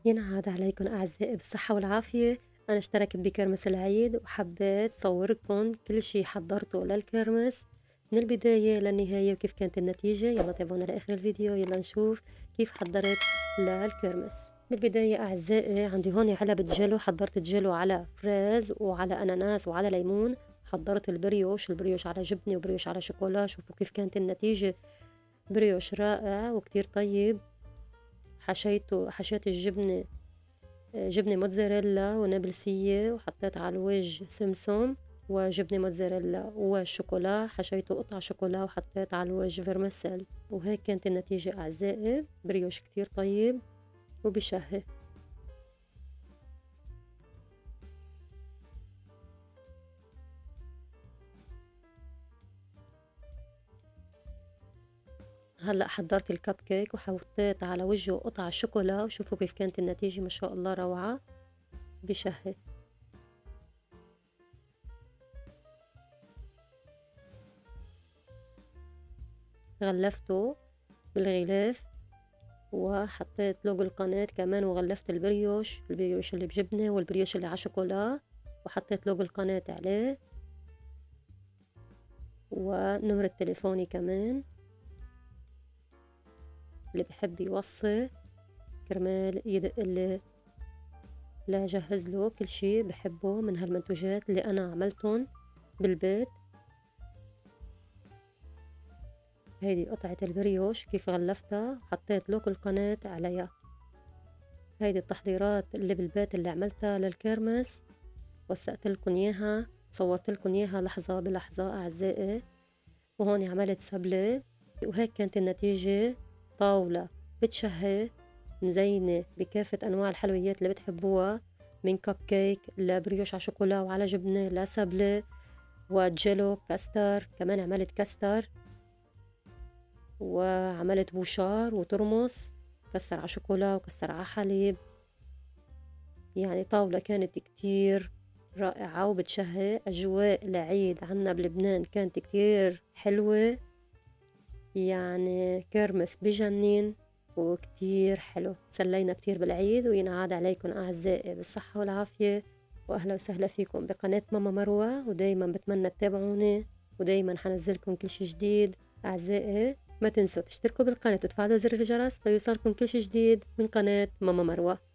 ينعاد عليكم أعزائي بالصحة والعافية. أنا اشتركت بكرمس العيد وحبيت صوركم كل شي حضرته للكرمس من البداية للنهاية وكيف كانت النتيجة. يلا تابعونا لآخر الفيديو، يلا نشوف كيف حضرت للكرمس. بالبداية أعزائي عندي هون علبة جيلو، حضرت جيلو على فريز وعلى أناناس وعلى ليمون. حضرت البريوش على جبنة وبريوش على شوكولا. شوفوا كيف كانت النتيجة، بريوش رائع وكتير طيب. حشيت الجبنة جبنة موتزاريلا ونابلسية، وحطيت على الوجه سمسم وجبنة موتزاريلا والشوكولا، حشيته قطع شوكولا وحطيت على الوجه فيرمسيل. وهيك كانت النتيجة أعزائي، بريوش كتير طيب وبشهي. هلأ حضرت الكب كيك وحطيت على وجهه قطع شوكولا، وشوفوا كيف كانت النتيجة، ما شاء الله روعة بشهي. غلفته بالغلاف وحطيت لوجو القناة كمان، وغلفت البريوش اللي بجبنة والبريوش اللي على شوكولا، وحطيت لوجو القناة عليه ونمرة تليفوني كمان اللي بحب يوصي كرمال يدق لي لا جهز له كل شي بحبه من هالمنتوجات اللي أنا عملتهم بالبيت. هيدي قطعة البريوش كيف غلفتها، حطيت لوجو القناة عليها. هيدي التحضيرات اللي بالبيت اللي عملتها للكرمس، وثقت لكم اياها، صورت لكم اياها لحظة بلحظة أعزائي. وهون عملت سبلة، وهيك كانت النتيجة، طاولة بتشهي مزينة بكافة أنواع الحلويات اللي بتحبوها، من كب كيك لبريوش على شوكولا وعلى جبنة لسبلة وجيلو كاستر. كمان عملت كاستر وعملت بوشار وترمس، كسر على شوكولا وكسر على حليب. يعني طاولة كانت كتير رائعة وبتشهي. أجواء العيد عنا بلبنان كانت كتير حلوة، يعني كرمس بجنين وكتير حلو. تسلينا كتير بالعيد، وينعاد عليكم أعزائي بالصحة والعافية، وأهلا وسهلا فيكم بقناة ماما مروة. ودايما بتمنى تتابعوني، ودايما حنزلكم كل شي جديد. أعزائي ما تنسوا تشتركوا بالقناة وتفعلوا زر الجرس ليوصلكم كل شي جديد من قناة ماما مروة.